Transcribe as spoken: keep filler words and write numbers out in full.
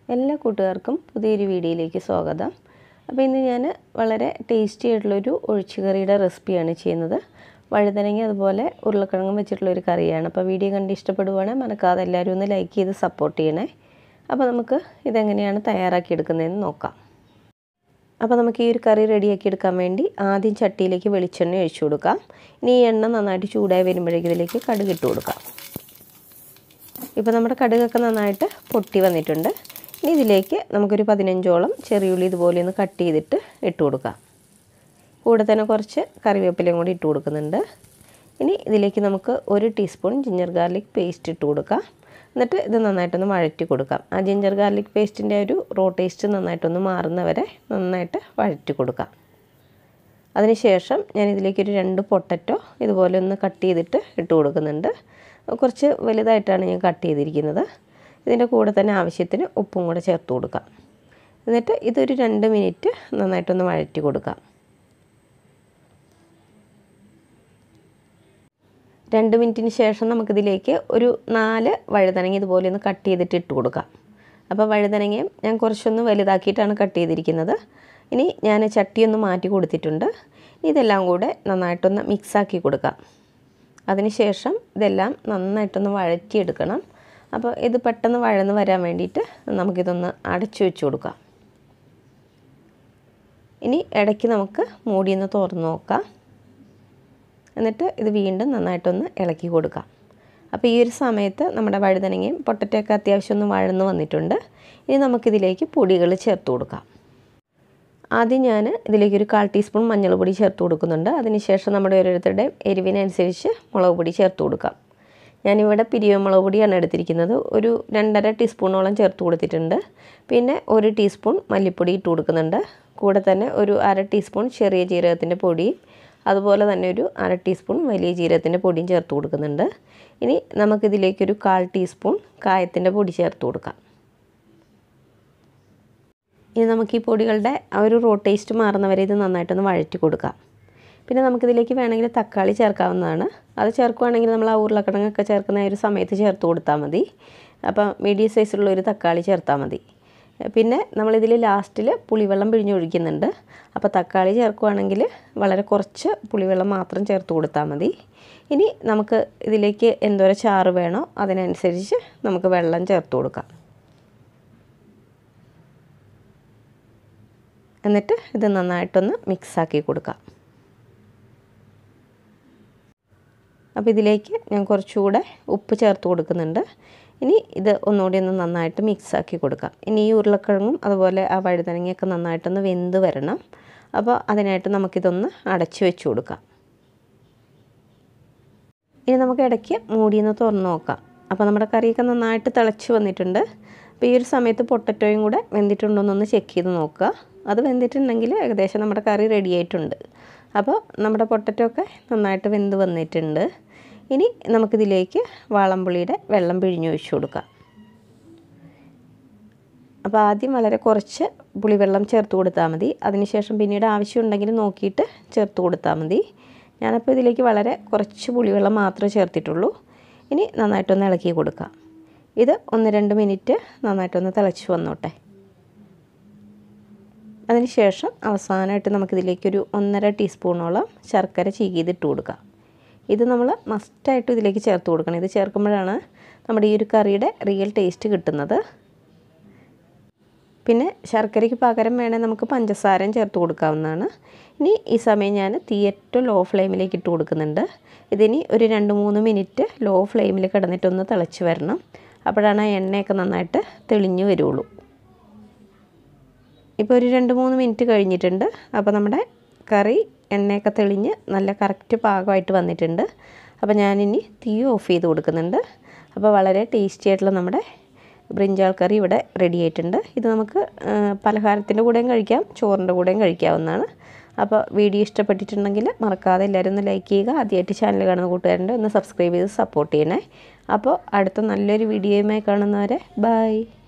എല്ലാ കൂട്ടുകാർക്കും പുതിയൊരു വീഡിയോയിലേക്ക് സ്വാഗതം. അപ്പോൾ ഇന്ന് ഞാൻ വളരെ ടേസ്റ്റി ആയിട്ടുള്ളൊരു ഒഴിച്ചുകറിയുടെ റെസിപ്പിയാണ് ചെയ്യുന്നത്. വഴുതനങ്ങ അതുപോലെ ഉരുളക്കിഴങ്ങും വെച്ചിട്ടുള്ളൊരു കറിയാണ്. അപ്പോൾ വീഡിയോ കണ്ട് ഇഷ്ടപ്പെടുവാണെങ്കിൽ മറക്കാതെ എല്ലാവരും ഒന്ന് ലൈക്ക് ചെയ്ത് സപ്പോർട്ട് ചെയ്യണേ. അപ്പോൾ നമുക്ക് ഇതെങ്ങനെയാണ് തയ്യാറാക്കിയെടുക്കുന്നതെന്ന് നോക്കാം. അപ്പോൾ നമുക്ക് ഈ ഒരു കറി റെഡിയാക്കി എടുക്കാൻ വേണ്ടി ആദ്യം ചട്ടിയിലേക്ക് വെളിച്ചെണ്ണ ഒഴിച്ചു കൊടുക്കാം. ഇനി ഈ എണ്ണ നന്നായിട്ട് ചൂടായി വരുമ്പോഴേക്കും ഇതിലേക്ക് കടുക് ഇട്ട് കൊടുക്കാം. ഇപ്പോൾ നമ്മുടെ കടുകൊക്കെ നന്നായിട്ട് പൊട്ടി വന്നിട്ടുണ്ട്. ഇനി ഇതിലേക്ക് നമുക്കൊരു പതിനഞ്ചോളം ചെറിയുള്ളി ഇതുപോലെ ഒന്ന് കട്ട് ചെയ്തിട്ട് ഇട്ട് കൊടുക്കാം. കൂടെ തന്നെ കുറച്ച് കറിവേപ്പിലയും കൂടി ഇട്ട് കൊടുക്കുന്നുണ്ട്. ഇനി ഇതിലേക്ക് നമുക്ക് ഒരു ടീസ്പൂൺ ജിഞ്ചർ ഗാർലിക് പേസ്റ്റ് ഇട്ട് കൊടുക്കാം. എന്നിട്ട് ഇത് നന്നായിട്ടൊന്ന് വഴറ്റി കൊടുക്കാം. ആ ജിഞ്ചർ ഗാർലിക് പേസ്റ്റിൻ്റെ ഒരു റോ ടേസ്റ്റ് നന്നായിട്ടൊന്ന് മാറുന്നവരെ നന്നായിട്ട് വഴറ്റി കൊടുക്കാം. അതിനുശേഷം ഞാൻ ഇതിലേക്കൊരു രണ്ട് പൊട്ടറ്റോ ഇതുപോലെ ഒന്ന് കട്ട് ചെയ്തിട്ട് ഇട്ട് കൊടുക്കുന്നുണ്ട്. കുറച്ച് വലുതായിട്ടാണ് ഞാൻ കട്ട് ചെയ്തിരിക്കുന്നത്. ഇതിൻ്റെ കൂടെ തന്നെ ആവശ്യത്തിന് ഉപ്പും കൂടെ ചേർത്ത് കൊടുക്കാം. എന്നിട്ട് ഇതൊരു രണ്ട് മിനിറ്റ് നന്നായിട്ടൊന്ന് വഴറ്റി കൊടുക്കാം. രണ്ട് മിനിറ്റിന് ശേഷം നമുക്കിതിലേക്ക് ഒരു നാല് വഴുതനങ്ങ ഇതുപോലെ ഒന്ന് കട്ട് ചെയ്തിട്ട് ഇട്ട് കൊടുക്കാം. അപ്പോൾ വഴുതനങ്ങയും ഞാൻ കുറച്ചൊന്ന് വലുതാക്കിയിട്ടാണ് കട്ട് ചെയ്തിരിക്കുന്നത്. ഇനി ഞാൻ ചട്ടിയൊന്ന് മാറ്റി കൊടുത്തിട്ടുണ്ട്. ഇതെല്ലാം കൂടെ നന്നായിട്ടൊന്ന് മിക്സാക്കി കൊടുക്കാം. അതിനുശേഷം ഇതെല്ലാം നന്നായിട്ടൊന്ന് വഴറ്റിയെടുക്കണം. അപ്പോൾ ഇത് പെട്ടെന്ന് വഴന്ന് വരാൻ വേണ്ടിയിട്ട് നമുക്കിതൊന്ന് അടച്ചു വെച്ച് കൊടുക്കാം. ഇനി ഇടയ്ക്ക് നമുക്ക് മൂടിയൊന്ന് തുറന്ന് നോക്കാം. എന്നിട്ട് ഇത് വീണ്ടും നന്നായിട്ടൊന്ന് ഇളക്കി കൊടുക്കാം. അപ്പോൾ ഈ ഒരു സമയത്ത് നമ്മുടെ വഴുതനങ്ങയും പൊട്ടറ്റയൊക്കെ അത്യാവശ്യം ഒന്ന് വഴന്ന് വന്നിട്ടുണ്ട്. ഇനി നമുക്കിതിലേക്ക് പൊടികൾ ചേർത്ത് കൊടുക്കാം. ആദ്യം ഞാൻ ഇതിലേക്ക് ഒരു കാൽ ടീസ്പൂൺ മഞ്ഞൾപ്പൊടി ചേർത്ത് കൊടുക്കുന്നുണ്ട്. അതിനുശേഷം നമ്മുടെ ഓരോരുത്തരുടെയും എരിവിനനുസരിച്ച് മുളക് പൊടി ചേർത്ത് കൊടുക്കാം. ഞാനിവിടെ പിരിയ മുളക് പൊടിയാണ് എടുത്തിരിക്കുന്നത്. ഒരു രണ്ടര ടീസ്പൂണോളം ചേർത്ത് കൊടുത്തിട്ടുണ്ട്. പിന്നെ ഒരു ടീസ്പൂൺ മല്ലിപ്പൊടി ഇട്ട് കൊടുക്കുന്നുണ്ട്. കൂടെ തന്നെ ഒരു അര ടീസ്പൂൺ ചെറിയ ജീരകത്തിൻ്റെ പൊടിയും അതുപോലെ തന്നെ ഒരു അര ടീസ്പൂൺ വലിയ ജീരകത്തിൻ്റെ പൊടിയും ചേർത്ത് കൊടുക്കുന്നുണ്ട്. ഇനി നമുക്കിതിലേക്കൊരു കാൽ ടീസ്പൂൺ കായത്തിൻ്റെ പൊടി ചേർത്ത് കൊടുക്കാം. ഇനി നമുക്ക് ഈ പൊടികളുടെ ആ ഒരു റോ ടേസ്റ്റ് മാറുന്നവരെ ഇത് നന്നായിട്ടൊന്ന് വഴറ്റി കൊടുക്കാം. പിന്നെ നമുക്കിതിലേക്ക് വേണമെങ്കിൽ തക്കാളി ചേർക്കാവുന്നതാണ്. അത് ചേർക്കുകയാണെങ്കിൽ നമ്മൾ ആ ഉരുളക്കിഴങ്ങൊക്കെ ചേർക്കുന്ന ഒരു സമയത്ത് ചേർത്ത് കൊടുത്താൽ മതി. അപ്പം മീഡിയം സൈസിലുള്ള ഒരു തക്കാളി ചേർത്താൽ മതി. പിന്നെ നമ്മളിതിൽ ലാസ്റ്റിൽ പുളിവെള്ളം പിഴിഞ്ഞൊഴിക്കുന്നുണ്ട്. അപ്പോൾ തക്കാളി ചേർക്കുകയാണെങ്കിൽ വളരെ കുറച്ച് പുളിവെള്ളം മാത്രം ചേർത്ത് കൊടുത്താൽ മതി. ഇനി നമുക്ക് ഇതിലേക്ക് എന്തോരം ചാറ് വേണോ അതിനനുസരിച്ച് നമുക്ക് വെള്ളം ചേർത്ത് കൊടുക്കാം. എന്നിട്ട് ഇത് നന്നായിട്ടൊന്ന് മിക്സാക്കി കൊടുക്കാം. അപ്പോൾ ഇതിലേക്ക് ഞാൻ കുറച്ചുകൂടെ ഉപ്പ് ചേർത്ത് കൊടുക്കുന്നുണ്ട്. ഇനി ഇത് ഒന്നുകൂടി ഒന്ന് നന്നായിട്ട് മിക്സാക്കി കൊടുക്കാം. ഇനി ഈ ഉരുളക്കിഴങ്ങും അതുപോലെ ആ വഴുതനങ്ങയൊക്കെ നന്നായിട്ടൊന്ന് വെന്ത് വരണം. അപ്പോൾ അതിനായിട്ട് നമുക്കിതൊന്ന് അടച്ചു വെച്ച് കൊടുക്കാം. ഇനി നമുക്ക് ഇടയ്ക്ക് മൂടിയൊന്ന് തുറന്ന് നോക്കാം. അപ്പോൾ നമ്മുടെ കറിയൊക്കെ നന്നായിട്ട് തിളച്ച് വന്നിട്ടുണ്ട്. അപ്പോൾ ഈ ഒരു സമയത്ത് പൊട്ടറ്റോയും കൂടെ വെന്തിട്ടുണ്ടോയെന്നൊന്ന് ചെക്ക് ചെയ്ത് നോക്കുക. അത് വെന്തിട്ടുണ്ടെങ്കിൽ ഏകദേശം നമ്മുടെ കറി റെഡി ആയിട്ടുണ്ട്. അപ്പോൾ നമ്മുടെ പൊട്ടറ്റോ ഒക്കെ നന്നായിട്ട് വെന്ത് വന്നിട്ടുണ്ട്. ഇനി നമുക്കിതിലേക്ക് വാളംപുളിയുടെ വെള്ളം പിഴിഞ്ഞൊഴിച്ച് കൊടുക്കാം. അപ്പോൾ ആദ്യം വളരെ കുറച്ച് പുളിവെള്ളം ചേർത്ത് കൊടുത്താൽ മതി. അതിനുശേഷം പിന്നീട് ആവശ്യമുണ്ടെങ്കിൽ നോക്കിയിട്ട് ചേർത്ത് കൊടുത്താൽ മതി. ഞാനപ്പോൾ ഇതിലേക്ക് വളരെ കുറച്ച് പുളിവെള്ളം മാത്രമേ ചേർത്തിട്ടുള്ളൂ. ഇനി നന്നായിട്ടൊന്ന് ഇളക്കി കൊടുക്കാം. ഇത് ഒന്ന് രണ്ട് മിനിറ്റ് നന്നായിട്ടൊന്ന് തിളച്ച് വന്നോട്ടെ. അതിനുശേഷം അവസാനമായിട്ട് നമുക്കിതിലേക്കൊരു ഒന്നര ടീസ്പൂണോളം ശർക്കര ചീകിയതിട്ട് കൊടുക്കാം. ഇത് നമ്മൾ മസ്റ്റായിട്ട് ഇതിലേക്ക് ചേർത്ത് കൊടുക്കണം. ഇത് ചേർക്കുമ്പോഴാണ് നമ്മുടെ ഈ ഒരു കറിയുടെ റിയൽ ടേസ്റ്റ് കിട്ടുന്നത്. പിന്നെ ശർക്കരയ്ക്ക് പകരം വേണേൽ നമുക്ക് പഞ്ചസാരയും ചേർത്ത് കൊടുക്കാവുന്നതാണ്. ഇനി ഈ സമയം ഞാൻ തീ ഏറ്റവും ലോ ഫ്ലെയിമിലേക്ക് ഇട്ട് കൊടുക്കുന്നുണ്ട്. ഇതിനി ഒരു രണ്ട് മൂന്ന് മിനിറ്റ് ലോ ഫ്ലെയിമിൽ കിടന്നിട്ടൊന്ന് തിളച്ച് വരണം. അപ്പോഴാണ് ആ എണ്ണയൊക്കെ നന്നായിട്ട് തെളിഞ്ഞു വരുള്ളൂ. ഇപ്പോൾ ഒരു രണ്ട് മൂന്ന് മിനിറ്റ് കഴിഞ്ഞിട്ടുണ്ട്. അപ്പോൾ നമ്മുടെ കറി എണ്ണയൊക്കെ തെളിഞ്ഞ് നല്ല കറക്റ്റ് പാകമായിട്ട് വന്നിട്ടുണ്ട്. അപ്പോൾ ഞാനിനി തീ ഓഫ് ചെയ്ത് കൊടുക്കുന്നുണ്ട്. അപ്പോൾ വളരെ ടേസ്റ്റി ആയിട്ടുള്ള നമ്മുടെ ബ്രിഞ്ചാൾ കറി ഇവിടെ റെഡി ആയിട്ടുണ്ട്. ഇത് നമുക്ക് പലഹാരത്തിൻ്റെ കൂടെയും കഴിക്കാം, ചോറിൻ്റെ കൂടെയും കഴിക്കാവുന്നതാണ്. അപ്പോൾ വീഡിയോ ഇഷ്ടപ്പെട്ടിട്ടുണ്ടെങ്കിൽ മറക്കാതെ എല്ലാവരും ഒന്ന് ലൈക്ക് ചെയ്യുക. ആദ്യമായിട്ട് ചാനൽ കാണുന്ന കൂട്ടുകാരുണ്ട് ഒന്ന് സബ്സ്ക്രൈബ് ചെയ്ത് സപ്പോർട്ട് ചെയ്യണേ. അപ്പോൾ അടുത്ത നല്ലൊരു വീഡിയോയുമായി കാണുന്നവരെ ബൈ.